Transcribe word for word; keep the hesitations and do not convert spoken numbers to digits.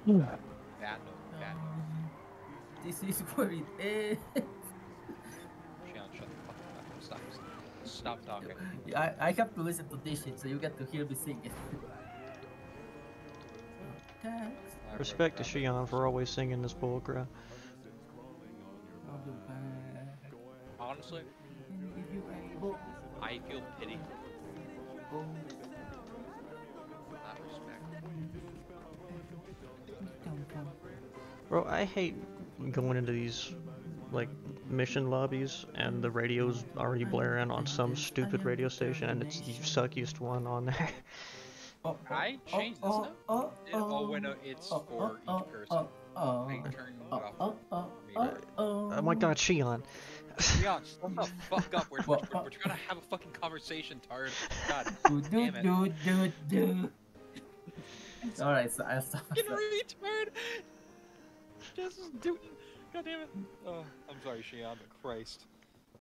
Bad note, bad note. Um, this is where it ends. Shian, shut the fuck up. Stop. Stop talking. I, I have to listen to this shit, so you get to hear me sing it. Text. I Respect to forgot about Shion this. for always singing this bullcrap. I'll be back. Honestly, If you able. I feel pity for that respect. Bro, I hate going into these like mission lobbies and the radio's already blaring on some stupid radio station and it's the suckiest one on there. Oh, oh, I oh, changed this oh, now. oh, It, oh wait, oh, no, it's oh, oh, for each oh, person. oh, oh, I turned oh, off oh, oh, me. oh, Oh my oh. god, Shion. Shian, shut the fuck up. We're, we're, What? we're, we're trying to have a fucking conversation, Tard. God Do do damn it. do do do. All right, so I'll stop. Fucking retard. Just doing. God damn it. Oh, I'm sorry, Shian. Christ.